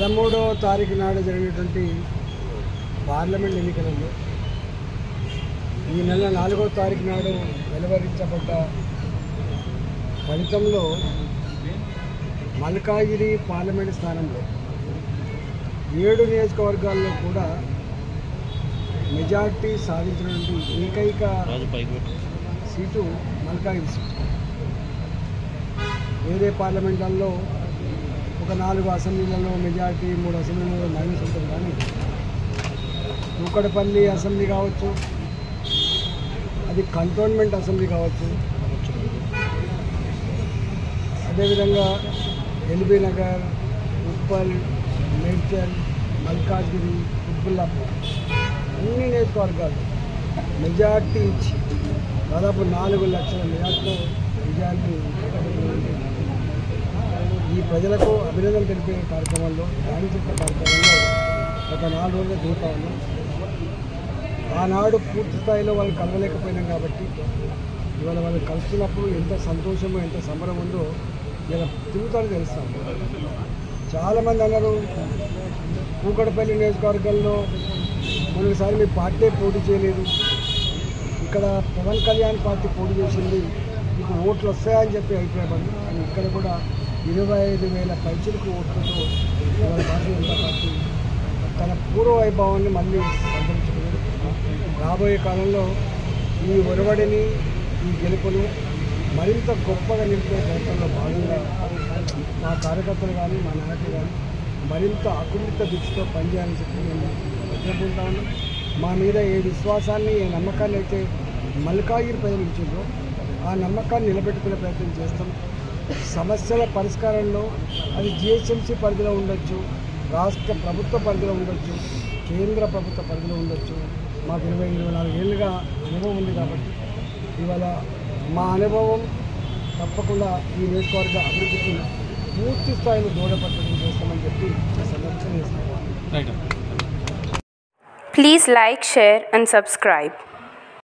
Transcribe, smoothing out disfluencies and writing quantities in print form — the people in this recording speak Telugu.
13వ తారీఖు నాడు జరిగినటువంటి పార్లమెంట్ ఎన్నికలలో ఈ నెల 4వ తారీఖు నాడు వెలువరించబడ్డ ఫలితంలో మల్కాజిగిరి పార్లమెంట్ స్థానంలో 7 నియోజకవర్గాల్లో కూడా మెజార్టీ సాధించినటువంటి ఏకైక సీటు మల్కాజిగిరి సీటు. వేరే పార్లమెంట్లలో ఒక 4 అసెంబ్లీలలో మెజార్టీ, 3 అసెంబ్లీలలో మైనస్ ఉంటుంది. కానీ కూకట్పల్లి అసెంబ్లీ కావచ్చు, అది కంటోన్మెంట్ అసెంబ్లీ కావచ్చు, అదేవిధంగా ఎల్బీ నగర్, ఉప్పల్, మేడ్చల్, మల్కాజ్గిరి, కుత్బుల్లాపూర్ అన్ని నియోజకవర్గాలు మెజార్టీ ఇచ్చి దాదాపు 4 లక్షల మెజార్టీలో విజయాన్ని ఈ ప్రజలకు అభినందన తెలిపే కార్యక్రమంలో, ధ్యానించే కార్యక్రమంలో ఒక 4 రోజుల దీపావళి. ఆనాడు పూర్తి స్థాయిలో వాళ్ళు కలవలేకపోయినాం కాబట్టి ఇవాళ వాళ్ళు కలుస్తున్నప్పుడు ఎంత సంతోషమో ఎంత సంబరం ఉందో ఇలా తిరుగుతాను తెలుస్తాం. చాలామంది అన్నారు, కూకట్పల్లి నియోజకవర్గంలో మొన్నసారి మీ పార్టీ పోటీ చేయలేదు, ఇక్కడ పవన్ కళ్యాణ్ పార్టీ పోటీ చేసింది, మీకు ఓట్లు వస్తాయని చెప్పి అభిప్రాయపడింది. కానీ ఇక్కడ కూడా 25,000 పైచలకు ఓట్లతో భారతీయ జనతా పార్టీ తన పూర్వ వైభవాన్ని మళ్ళీ సంతరించుకున్నారు. రాబోయే కాలంలో ఈ ఒరవడిని, ఈ గెలుపును మరింత గొప్పగా నిలిపే ప్రయత్నంలో భాగంగా మా కార్యకర్తలు కానీ మా నాయకులు కానీ మరింత అకుంఠిత దీక్షతో పనిచేయాలని చెప్పి నేను కోరుకుంటాను. మా మీద ఏ విశ్వాసాన్ని, ఏ నమ్మకాన్ని అయితే మల్కాజిగిరి ప్రజలు ఇచ్చిందో ఆ నమ్మకాన్ని నిలబెట్టుకునే ప్రయత్నం చేస్తాం. సమస్యల పరిష్కారంలో అది జిహెచ్ఎంసీ పరిధిలో ఉండొచ్చు, రాష్ట్ర ప్రభుత్వ పరిధిలో ఉండొచ్చు, కేంద్ర ప్రభుత్వ పరిధిలో ఉండొచ్చు. మాకు 24 ఏళ్ళుగా అనుభవం ఉంది కాబట్టి ఇవాళ మా అనుభవం తప్పకుండా ఈ నియోజకవర్గ అభివృద్ధికి పూర్తి స్థాయిలో దోహదపడటం చేస్తామని చెప్పి సంరక్షణ చేస్తాం. Please like, share and subscribe.